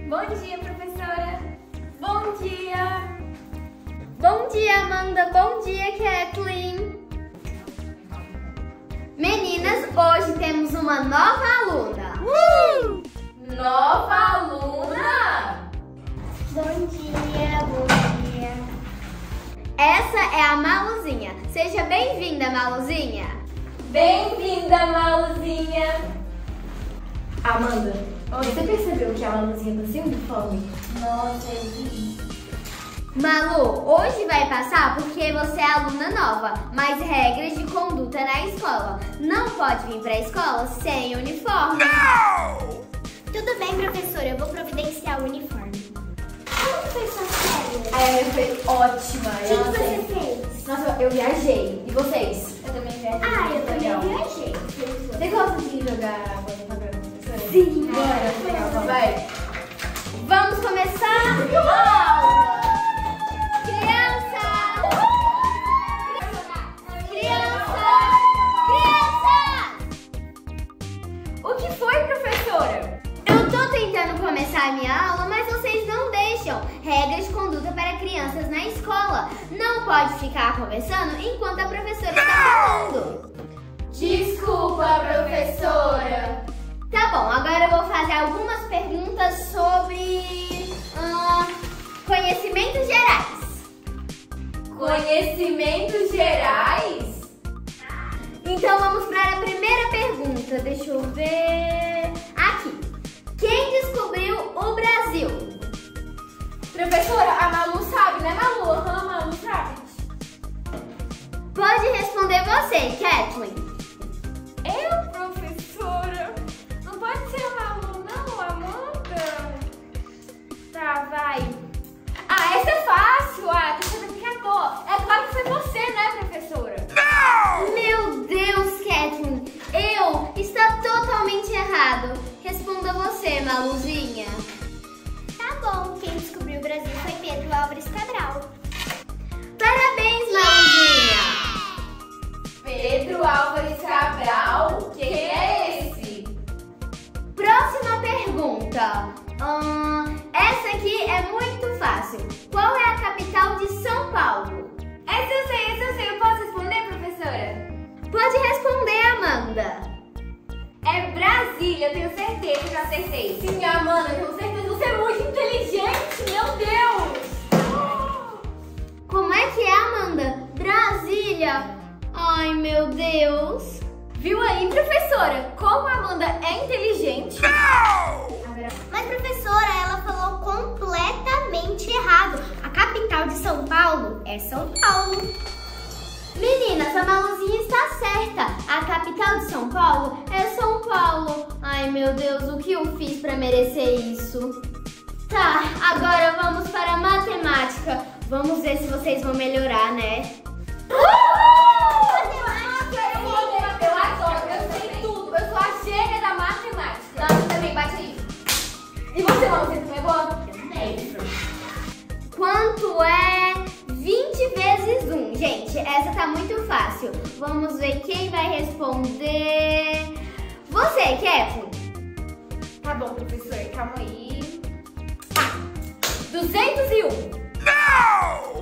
Bom dia, professora. Bom dia. Bom dia, Amanda. Bom dia, Kathleen. Meninas, hoje temos uma nova aluna. Nova aluna? Bom dia, bom dia. Essa é a Maluzinha. Seja bem-vinda, Maluzinha. Bem-vinda, Maluzinha. Amanda, você percebeu que a Maluzinha tá sempre fome? Nossa, eu vi. Malu, hoje vai passar porque você é aluna nova, mas regras de conduta na escola. Não pode vir para a escola sem uniforme. Não! Tudo bem, professora, eu vou providenciar o uniforme. Como que foi sua férias? A minha foi ótima. O que você fez? Nossa, eu viajei. E vocês? Eu também viajei. Eu Legal. também viajei. Você gosta de jogar bola com a professora? Sim. Bora, legal. Vai. Vamos começar a aula. O que foi, professora? Eu tô tentando começar a minha aula, mas vocês não deixam. Regras de conduta para crianças na escola. Não pode ficar conversando enquanto a professora está falando. Desculpa, professora. Tá bom, agora eu vou fazer algumas perguntas sobre conhecimentos gerais. Conhecimentos gerais? Então vamos para a primeira pergunta. Deixa eu ver. Aqui. Quem descobriu o Brasil? Professora, a Malu sabe, né, Malu? A Malu sabe. Pode responder você, Kathleen. Eu, professora? Não pode ser a Malu, não, Amanda. Tá, vai. Essa é fácil. Tô sabendo que é boa. É claro que foi você, né, professora? Não! Meu Deus, Kathleen. Está totalmente errado. Responda você, Maluzinha. Tá bom, quem descobriu o Brasil foi Pedro Álvares Cabral. Parabéns, Maluzinha. Pedro Álvares Cabral? Quem é esse? Próxima pergunta. Essa aqui é muito fácil. Qual é a capital de São Paulo? Essa eu sei. Eu posso responder, professora? Pode responder, Amanda. É Brasília, eu tenho certeza que eu acertei. Sim, Amanda, eu tenho certeza. Você é muito inteligente, meu Deus! Como é que é, Amanda? Brasília? Ai, meu Deus. Viu aí, professora? Como a Amanda é inteligente. Não! Mas, professora, ela falou completamente errado. A capital de São Paulo é São Paulo. Meninas, a Maluzinha está certa. A capital de São Paulo é São Paulo. Ai, meu Deus, o que eu fiz para merecer isso? Tá, agora vamos para a matemática. Vamos ver se vocês vão melhorar, né? Eu sei tudo. Eu sou a gênia da matemática. Nossa, também bate aí. E você, Malu, você também é boa? Quanto é 20 vezes 1? Gente, essa tá muito fácil. Vamos ver quem vai responder. Você, Kathleen. Tá bom, professor, calma aí. 201. Não!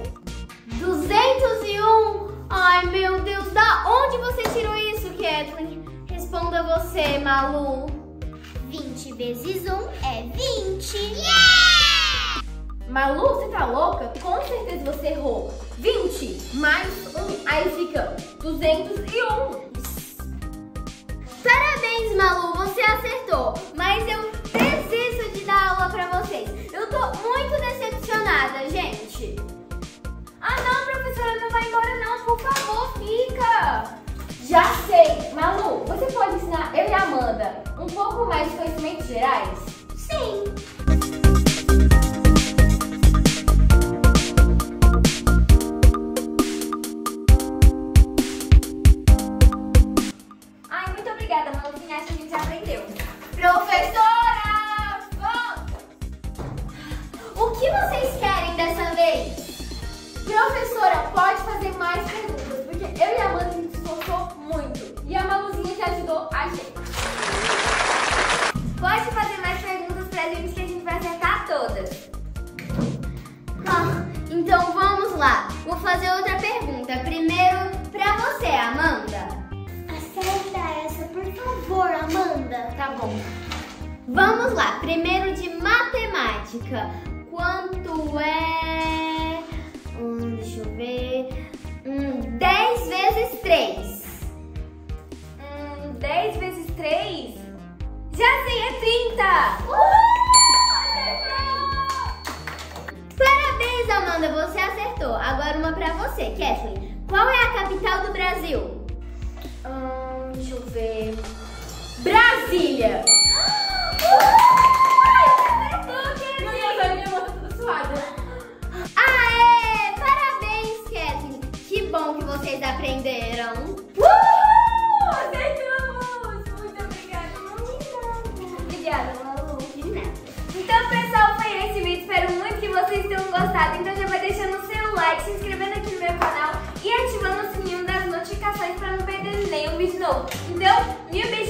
201? Ai, meu Deus, da onde você tirou isso, Kathleen? Responda você, Malu. 20 vezes 1 é 20. Malu, você tá louca? Com certeza você errou. 20 mais 1, aí fica 201. Parabéns, Malu, você acertou. Mas eu preciso de dar aula pra vocês. Eu tô muito decepcionada, gente. Não, professora, não vai embora não, por favor, fica. Já sei. Malu, você pode ensinar eu e a Amanda um pouco mais de conhecimentos gerais? Sim. Muito obrigada, Maluzinha, acho que a gente já aprendeu. Professora! O que vocês querem dessa vez? Professora, pode fazer mais perguntas, porque eu e a Amanda a gente se esforçou muito. E a Maluzinha já ajudou a gente. Pode fazer mais primeiro pra você, Amanda. Acerta essa, por favor, Amanda. Tá bom. Vamos lá, primeiro de matemática. Quanto é... deixa eu ver... 10 vezes 3. 10 vezes 3? Já sei, é 30! Parabéns, Amanda, você acertou. Agora uma pra você, Kathleen. Qual é a capital do Brasil? Deixa eu ver... Brasília! Aê! Parabéns, Kathleen. Que bom que vocês aprenderam. Acertamos! Muito obrigada, mamãe. Obrigada, Malu. De nada. Então, pessoal, foi esse vídeo. Espero muito que vocês tenham gostado. Então já vai deixando o seu like, se inscrevendo aqui no meu canal e ativando o sininho das notificações para não perder nenhum vídeo novo. Então, mil beijos.